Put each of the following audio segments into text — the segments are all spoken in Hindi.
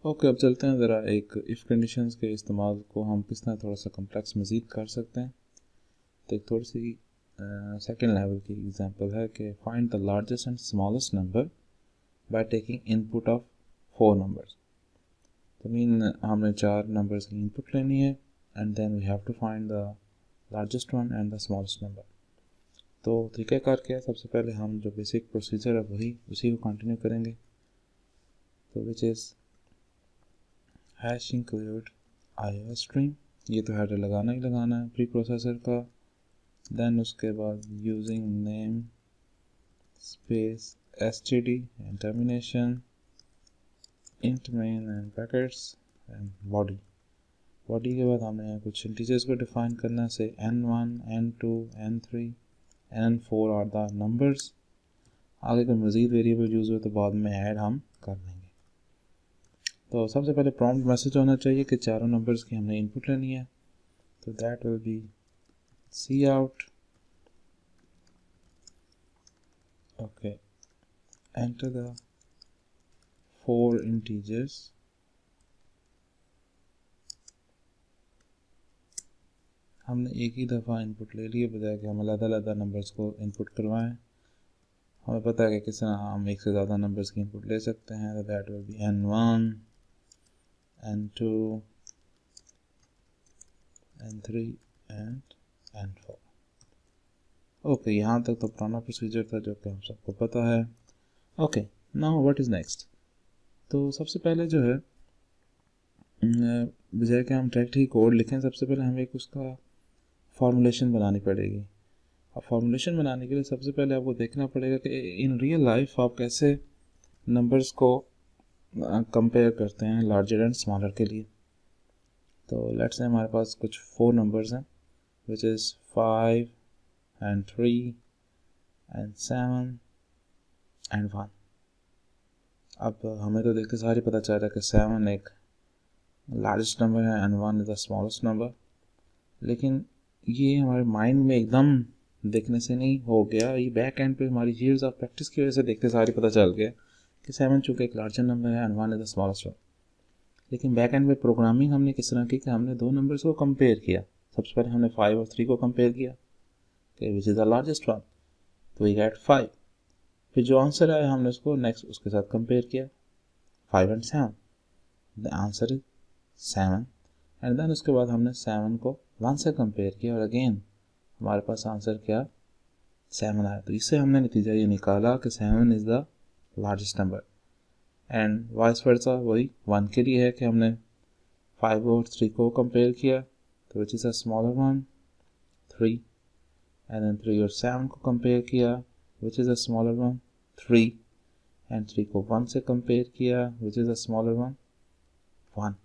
ओके, अब चलते हैं ज़रा एक इफ़ कंडीशंस के इस्तेमाल को हम किस तरह थोड़ा सा कम्प्लेक्स मज़ीद कर सकते हैं। तो एक थोड़ी सी सेकेंड लेवल की एग्जांपल है कि find the largest and smallest number by taking input of 4 numbers. तो मीन हमने 4 नंबर्स की इनपुट लेनी है and then we have to find the largest one and the smallest number. तो तरीक़ाकार क्या है, सबसे पहले हम जो बेसिक प्रोसीजर है वही उसी को कंटिन्यू करेंगे। तो which is hash include IO stream, ये तो हेडर लगाना ही लगाना है प्री प्रोसेसर का। देन उसके बाद using name space std and termination int main and brackets and body. Body के बाद हमें कुछ इंटीजर्स को डिफाइन करना से n1 n2 n3 n4 are the numbers. आगे कोई मज़ीद वेरिएबल यूज़ हो तो बाद में ऐड हम कर लेंगे। तो सबसे पहले प्रॉम्प्ट मैसेज होना चाहिए कि चारों नंबर्स की हमने इनपुट लेनी है। तो that will be C out, okay, enter the 4 integers हमने एक ही दफ़ा इनपुट ले लिए बजाय कि हम अलग-अलग नंबर्स को इनपुट करवाएं। हमें पता है कि किस तरह हम एक से ज़्यादा नंबर्स की इनपुट ले सकते हैं। तो that will be n1 n2 n3 and n4। Okay, यहाँ तक तो पुराना प्रोसीजर था जो कि हम सबको पता है। Okay, now what is next. तो सबसे पहले जो है बजाय कि हम डायरेक्ट ही कोड लिखें, सबसे पहले हमें एक उसका फॉर्मूलेशन बनानी पड़ेगी। अब फॉर्मूलेशन बनाने के लिए सबसे पहले आपको देखना पड़ेगा कि इन रियल लाइफ आप कैसे नंबर्स को कंपेयर करते हैं लार्जर एंड स्मॉलर के लिए। तो लेट्स से हमारे पास कुछ 4 नंबर्स हैं which is 5 and 3 and 7 and 1। अब हमें तो देखते सारे पता चल रहा है कि 7 एक लार्जेस्ट नंबर है and 1 is the smallest number, लेकिन ये हमारे माइंड में एकदम देखने से नहीं हो गया। ये बैक एंड पे हमारी ईयर्स ऑफ प्रैक्टिस की वजह से देखते सारे पता चल गया कि 7 चूँकि एक लार्जर नंबर है and 1 is the smallest one. लेकिन बैक एंड पे प्रोग्रामिंग हमने किस तरह की कि हमने 2 नंबर्स को कंपेयर किया। सबसे पहले हमने 5 और 3 को कंपेयर किया कि which is the largest one, तो वी गेट 5। फिर जो आंसर आया हमने उसको नेक्स्ट उसके साथ कंपेयर किया 5 and 7, the answer is 7। And then उसके बाद हमने 7 को 1 से कंपेयर किया और अगेन हमारे पास आंसर क्या 7 आया। तो इससे हमने नतीजा ये निकाला कि 7 is the largest number. And vice versa वही 1 के लिए है कि हमने 5 और 3 को कंपेयर किया तो which is a smaller one 3, and then 3 और 7 को कंपेयर किया which is a smaller one 3, and 3 को 1 से कंपेयर किया which is a smaller one 1।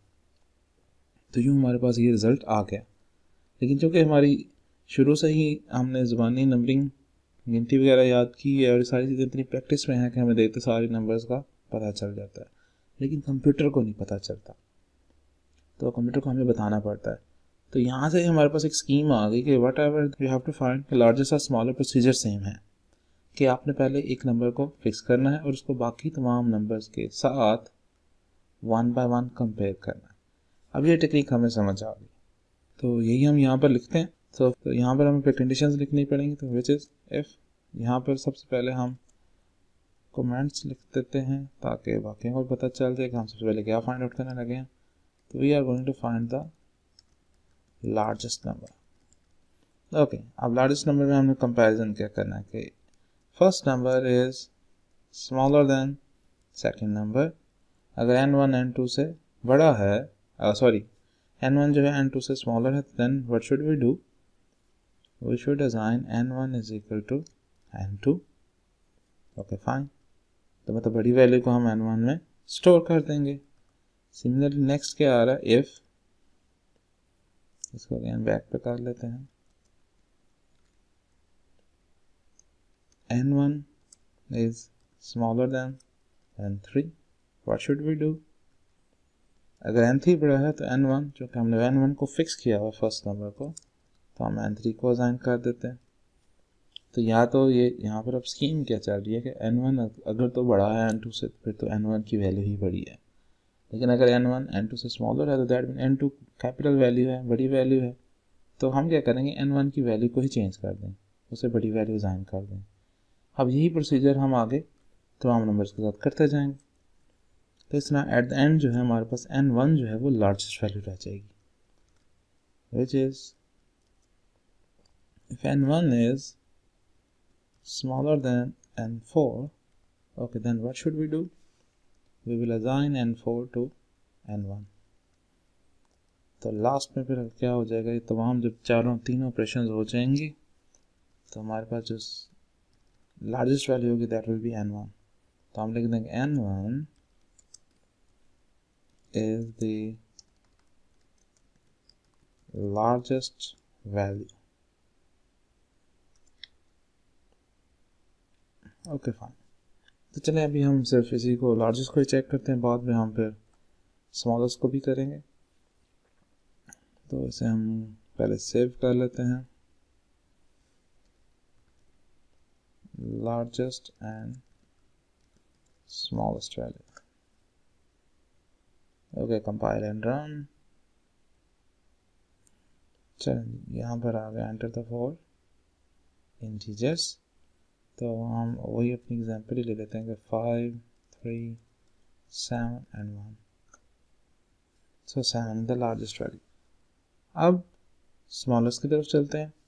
तो यूँ हमारे पास ये रिज़ल्ट आ गया। लेकिन चूँकि हमारी शुरू से ही हमने ज़बानी नंबरिंग गिनती वगैरह याद की है और सारी चीज़ें इतनी प्रैक्टिस में हैं कि हमें देखते सारे नंबर्स का पता चल जाता है, लेकिन कंप्यूटर को नहीं पता चलता, तो कंप्यूटर को हमें बताना पड़ता है। तो यहाँ से हमारे पास एक स्कीम आ गई कि whatever you have to find largest और स्मॉलर प्रोसीजर सेम है कि आपने पहले एक नंबर को फिक्स करना है और उसको बाकी तमाम नंबर्स के साथ 1 बाय 1 कंपेयर करना है। अब ये टेक्निक हमें समझ आ गई, तो यही हम यहाँ पर लिखते हैं। तो यहाँ पर हमें कंडीशंस लिखनी पड़ेंगी। तो विच इज़ इफ़, यहाँ पर सबसे पहले हम कमेंट्स लिख देते हैं ताकि बाकी को पता चल जाए कि हम सबसे पहले क्या फाइंड आउट करने लगे हैं। तो we are going to find the largest number. Okay, अब लार्जेस्ट नंबर में हमने कंपेरिजन क्या करना है कि first number is smaller than second number. अगर n1 n2 से बड़ा है, सॉरी n1 जो है n2 से स्मॉलर है, then what should we do, we should assign n1 is equal to n2। Okay fine, तो मतलब बड़ी वैल्यू को हम n1 में स्टोर कर देंगे। सिमिलरली नेक्स्ट क्या आ रहा है, इफ, इसको अगेन बैक पे कर लेते हैं, n1 is smaller than n3, what should we do। अगर n3 बड़ा है तो n1, जो कि हमने n1 को फिक्स किया हुआ फर्स्ट नंबर को, तो हम n3 को असाइन कर देते हैं। तो या तो ये यहाँ पर अब स्कीम क्या चल रही है कि n1 अगर तो बड़ा है n2 से, फिर तो n1 की वैल्यू ही बड़ी है। लेकिन अगर n1 n2 से स्मॉलर है तो that mean n2 capital value है, बड़ी वैल्यू है, तो हम क्या करेंगे n1 की वैल्यू को ही चेंज कर दें, उसे बड़ी वैल्यू असाइन कर दें। अब यही प्रोसीजर हम आगे तमाम नंबर्स के साथ करते जाएंगे। तो इस तरह एट द एंड जो है हमारे पास n1 जो है वो लार्जेस्ट वैल्यू रह जाएगी, which is if n1 is smaller than n4, okay, then what should we do? We will assign n4 to n1। तो लास्ट में फिर क्या हो जाएगा, ये तमाम जब तीनों ऑपरेशन हो जाएंगी तो हमारे पास जो लार्जेस्ट वैल्यू होगी दैट विल बी n1। तो हम लिख देंगे n1 is the largest value। Okay fine. तो चलें अभी हम सिर्फ इसी को लार्जेस्ट को ही चेक करते हैं, बाद में हम फिर स्मॉलेस्ट को भी करेंगे। तो इसे हम पहले सेव कर लेते हैं, largest and smallest value. Okay, compile and run. चलें यहाँ पर आ गया एंटर द 4 इंटीजर्स। तो हम वही अपनी एग्जांपल ही ले लेते हैं कि 5, 3, 7 and 1। So 7 the largest value. अब स्मॉलेस्ट की तरफ चलते हैं।